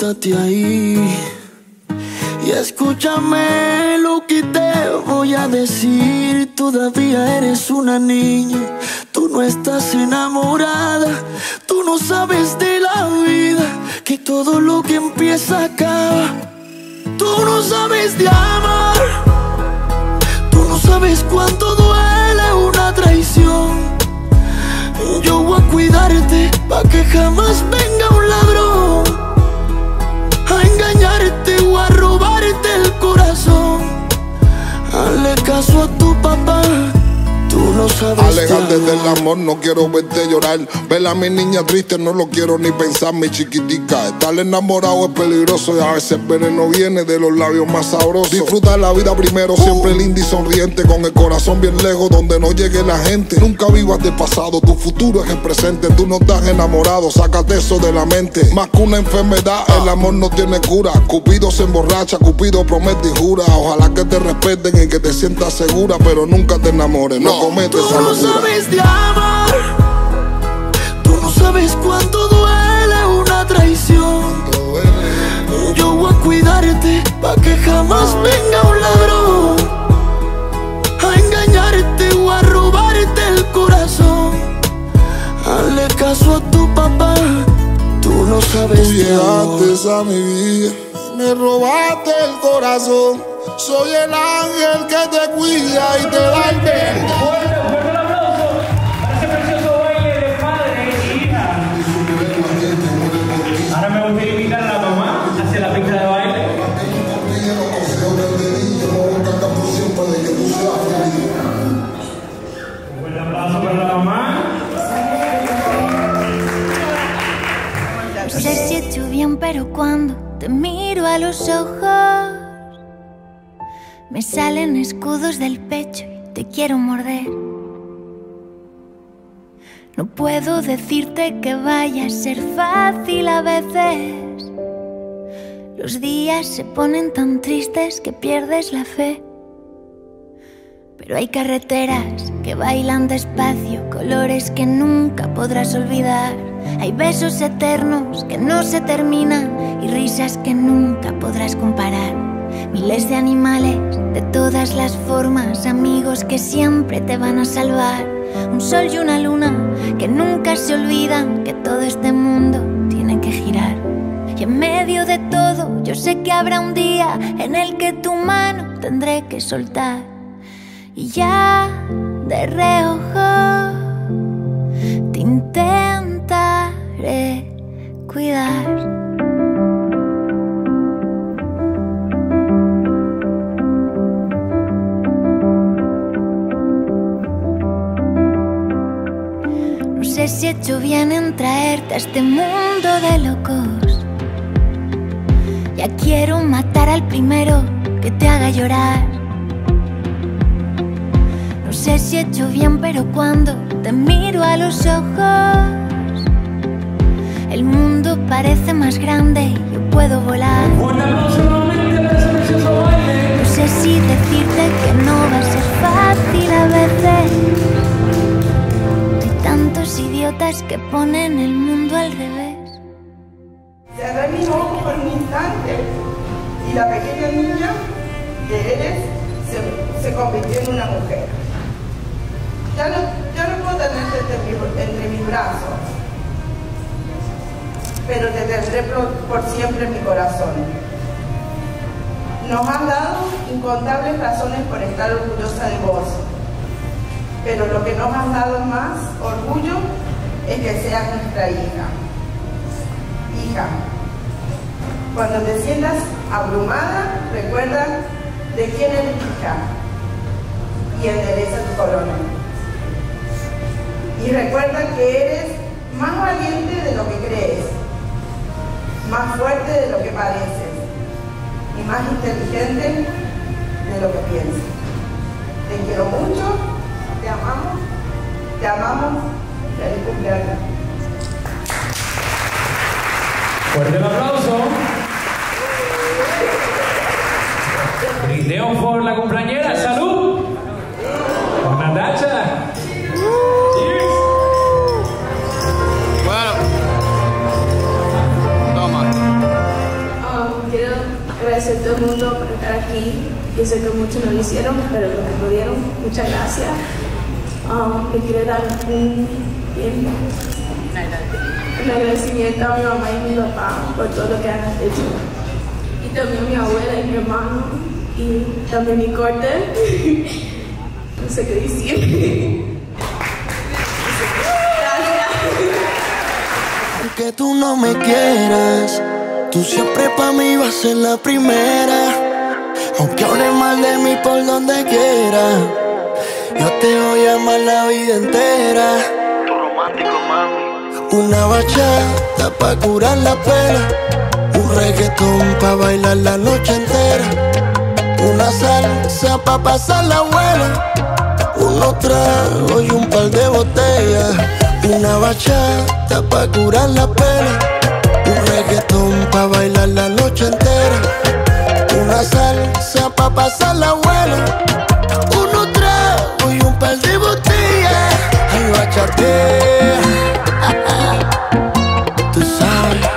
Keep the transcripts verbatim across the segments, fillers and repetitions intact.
siéntate ahí y escúchame lo que te voy a decir. Todavía eres una niña, tú no estás enamorada, tú no sabes de la vida, que todo lo que empieza acaba. Tú no sabes de amar, tú no sabes cuánto duele una traición. Yo voy a cuidarte pa' que jamás venga un ladrón a engañarte o a robarte el corazón. Hazle caso a tu papá, tú no sabes. Alejate del amor, no quiero verte llorar. Ver a mi niña triste, no lo quiero ni pensar, mi chiquitica. Estar enamorado es peligroso y a veces el veneno viene de los labios más sabrosos. Disfruta la vida primero, siempre linda y sonriente, con el corazón bien lejos donde no llegue la gente. Nunca vivas del pasado, tu futuro es el presente. Tú no estás enamorado, sácate eso de la mente. Más que una enfermedad, el amor no tiene cura. Cupido se emborracha, Cupido promete y jura. Ojalá que te respeten y que te sientas segura, pero nunca te enamores, no, no cometes esa locura. Tú no sabes de amar, tú no sabes cuánto duele una traición. Yo voy a cuidarte pa' que jamás venga un ladrón a engañarte o a robarte el corazón. Hazle caso a tu papá, tú no sabes. Tú llegaste a mi vida, me robaste el corazón. Soy el ángel que te cuida y te da el bien. Ahora me gustaría invitar a la mamá hacia la pista de baile. Un buen aplauso para la mamá. No sé si he hecho bien, pero cuando te miro a los ojos me salen escudos del pecho y te quiero morder. No puedo decirte que vaya a ser fácil a veces. Los días se ponen tan tristes que pierdes la fe. Pero hay carreteras que bailan despacio, colores que nunca podrás olvidar. Hay besos eternos que no se terminan y risas que nunca podrás comparar. Miles de animales de todas las formas, amigos que siempre te van a salvar. Un sol y una luna que nunca se olvidan que todo este mundo tiene que girar. Y en medio de todo yo sé que habrá un día en el que tu mano tendré que soltar. Y ya de reojo te intentaré cuidar. No sé si he hecho bien en traerte a este mundo de locos. Ya quiero matar al primero que te haga llorar. No sé si he hecho bien, pero cuando te miro a los ojos el mundo parece más grande y yo puedo volar. No sé si decirte que no va a ser fácil a veces. Hay tantos idiotas que ponen el mundo al revés. Cerré mis ojos por un instante y la pequeña niña que eres se, se convirtió en una mujer. Ya no, ya no puedo tenerte entre, mi, entre mis brazos, pero te tendré por, por siempre en mi corazón. Nos han dado incontables razones por estar orgullosa de vos, pero lo que nos han dado más orgullo es que seas nuestra hija. Hija, cuando te sientas abrumada, recuerda de quién eres hija y endereza tu corona. Y recuerda que eres más valiente de lo que crees, más fuerte de lo que pareces y más inteligente de lo que piensas. Te quiero mucho, te amamos, te amamos. Feliz cumpleaños. Fuerte el aplauso. Brindeo por la cumpleañera. ¡Salud! Con Natasha. Bueno, toma. estar aquí. Yo sé que muchos no lo hicieron, pero lo que pudieron, muchas gracias. Um, le quiero dar un, bien, un agradecimiento a mi mamá y mi papá por todo lo que han hecho. Y también a mi abuela y mi hermano, y también mi corte. No sé qué decir. Aunque tú no me quieras, tú siempre pa' mí vas a ser la primera. Aunque hables mal de mí por donde quiera, yo te voy a amar la vida entera. Tu romántico, mami. Una bachata pa' curar la pena, un reggaetón pa' bailar la noche entera, una salsa pa' pasar la buena, unos tragos y un par de botellas. Una bachata pa' curar la pena, un reggaetón pa' bailar la noche entera, una salsa pa' pasar la buena, unos tragos y un par de botellas. Ay, bachatea, tú sabes.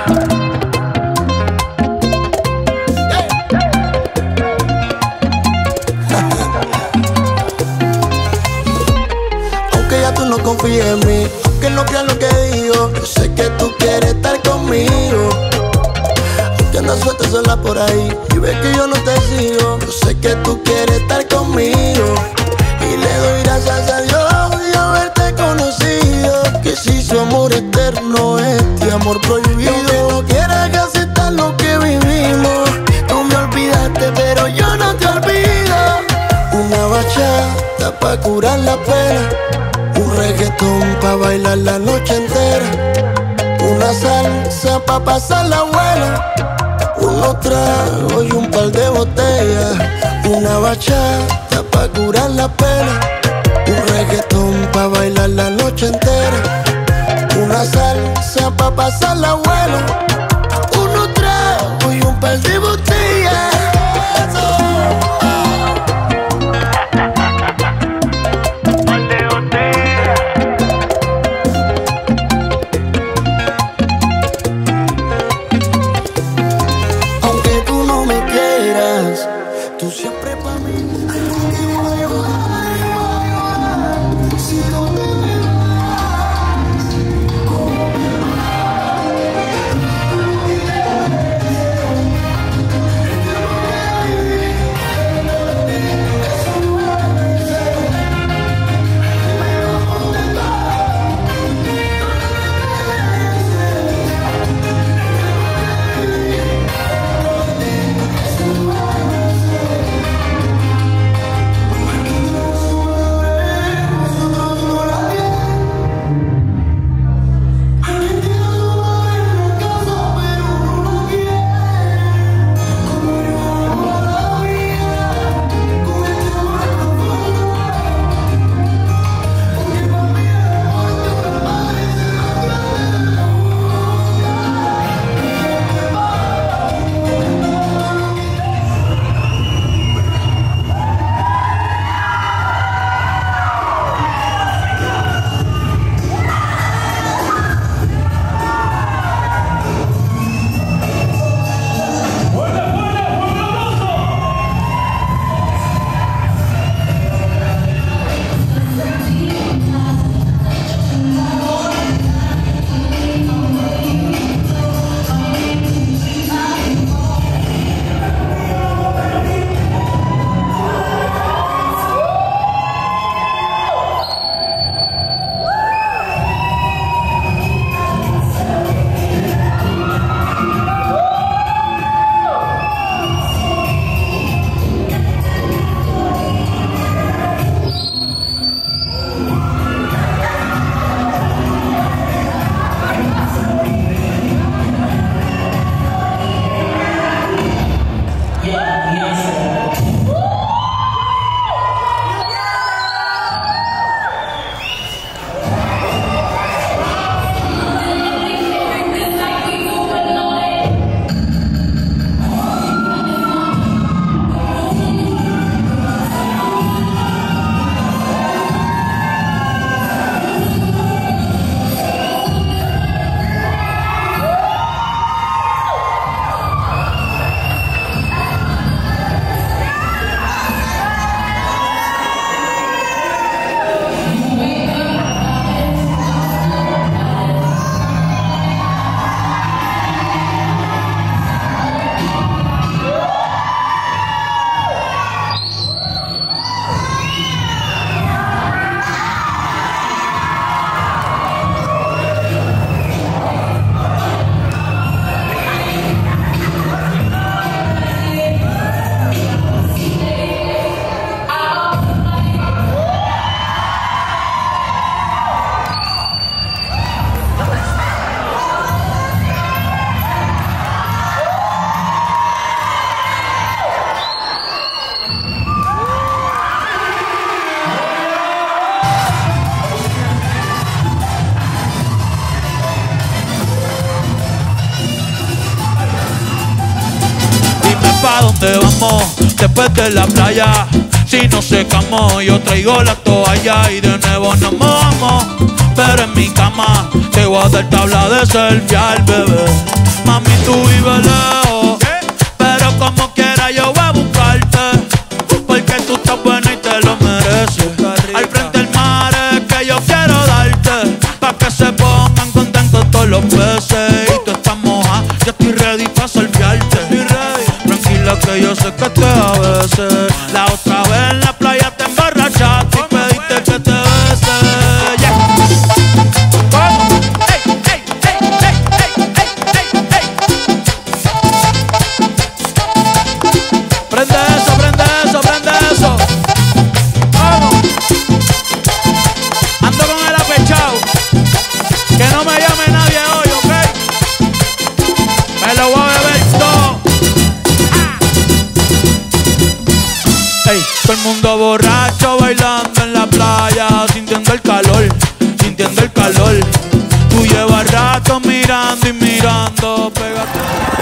Aunque ya tú no confíes en mí, aunque no creas lo que digo, yo sé que tú quieres estar conmigo. Aunque andas suelta sola por ahí y ves que yo no te sigo, yo sé que tú quieres estar conmigo. Y le doy gracias a Dios de haberte conocido, que si su amor eterno es este amor prohibido. Y aunque no quieras que aceptar lo que vivimos, tú me olvidaste pero yo no te olvido. Una bachata pa' curar la pena, un reggaetón pa' bailar la noche entera, una salsa pa' pasar la buena, unos tragos y un par de botellas. Una bachata pa' curar la pena, un reggaetón pa' bailar la noche entera, una salsa pa' pasar la buena, unos tragos y un par de botellas. Aunque tú no me quieras, tú siempre pa' mí. ¿pa' dónde vamos? Después de la playa, si nos secamos, yo traigo la toalla y de nuevo nos mojamos. Pero en mi cama te voy a dar tabla de selfie al bebé. Mami, tú vives lejos, pero como quiera yo voy a buscarte, porque tú estás buena y te lo mereces. Al frente del mar es que yo quiero darte, pa' que se pongan contentos todos los peces. Y tú estás moja, yo estoy ready pa' selfiearte. Tranquila que yo sé que te a veces. La otra vez en la playa te emborrachaste y pediste que te bese. Yeah. ¿Cómo? Ey, ey, ey, ey, ey, ey, ey, ey. Prende eso, prende eso, prende eso. Vamos. Ando con el apechao. Que no me llame nadie hoy, ¿ok? Me lo voy a beber todo. Ey, todo el mundo borracho bailando en la playa, sintiendo el calor, sintiendo el calor. Tú llevas rato mirando y mirando, pégate.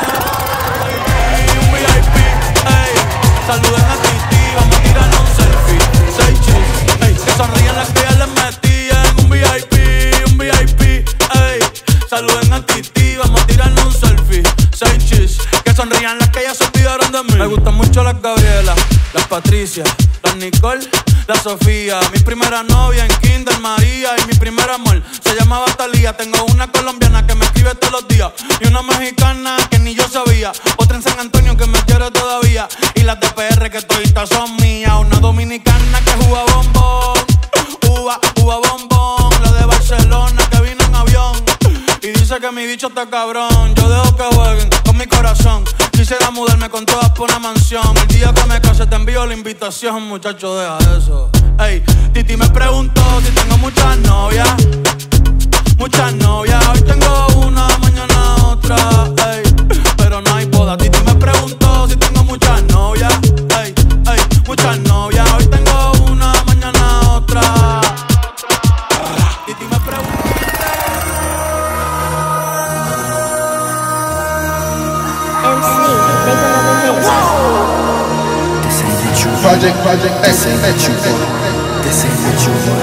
Un V I P, ey, saluden a Titi, vamos a tirarle un selfie. Seis chis, ey, que sonrían las que ya les metían. Un V I P, un V I P, ey, saluden a Titi, vamos a tirarle un selfie. Seis chis, que sonrían las que ya se olvidaron de mí. Me gustan mucho las Gabriela, las Patricia, las Nicole, la Sofía. Mi primera novia en Kinder María y mi primer amor se llamaba Talía. Tengo una colombiana que me escribe todos los días y una mexicana que ni yo sabía. Otra en San Antonio que me quiere todavía y las de P R que toditas son mías. Una dominicana que juega bombón, uva, uva bombón. La de Barcelona que vino en avión y dice que mi bicho está cabrón. Yo dejo que jueguen con mi corazón. Quisiera mudarme con todas por una mansión. El día que me case te envío la invitación, muchacho, deja eso. Ey, Titi me preguntó si tengo muchas novias. Muchas novias, hoy tengo una, mañana otra. Ey, pero no hay boda. Titi me preguntó si tengo muchas novias. Ey, ey, muchas novias, hoy tengo una, mañana otra. Titi me preguntó. Project, project, This ain't what you want. This ain't what you want.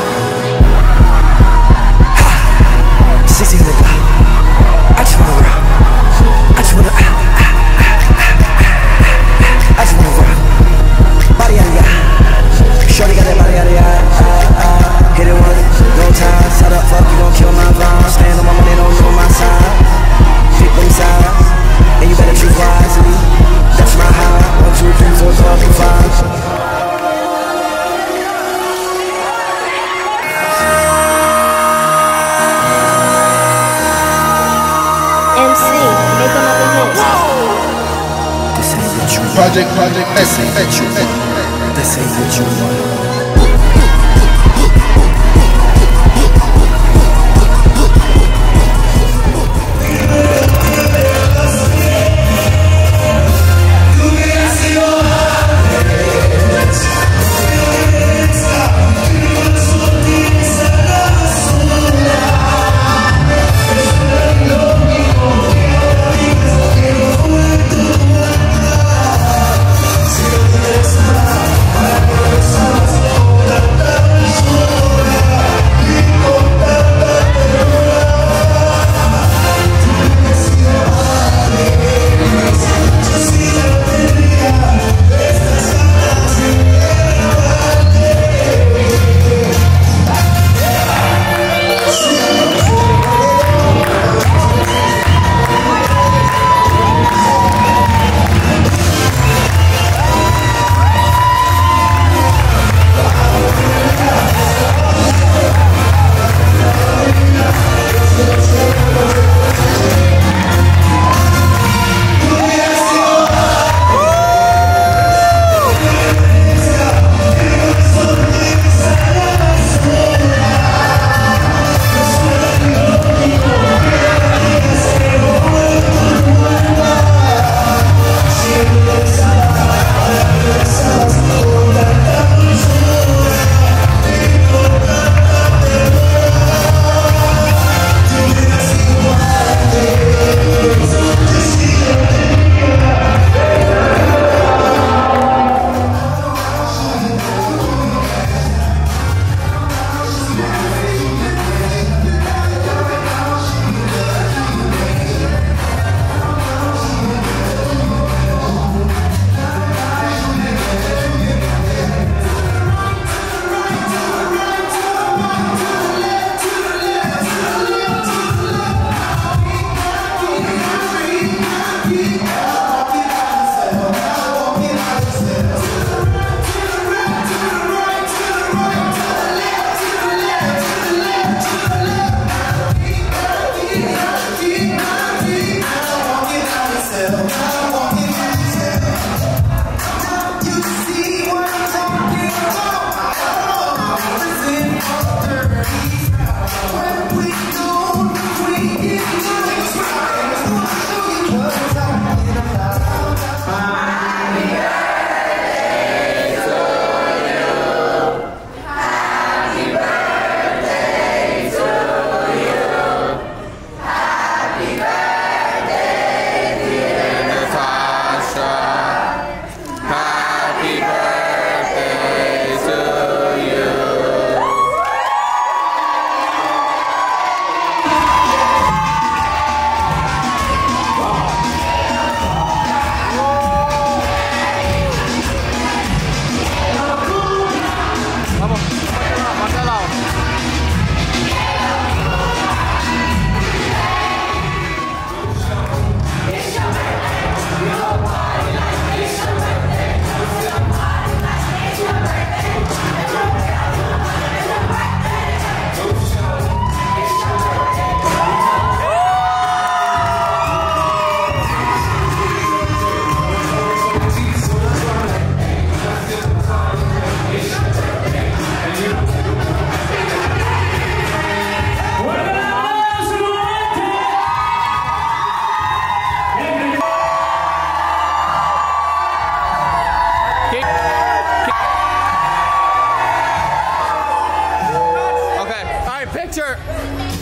Ha! Sissy nigga, I just wanna rock. I just wanna, ah, ah, ah, ah, I just wanna rock. Body out of ya. Shorty got that body out of ya. Ah, ah. Hit it once, no time. Shut up, fuck, you gon' kill my vibe. Stand on my money, don't know my side. Pick them sides, and you better choose wisely. That's my high. One, two, three, four, five, five. project, project, this ain't what you want. This ain't what you want. Sometimes picture.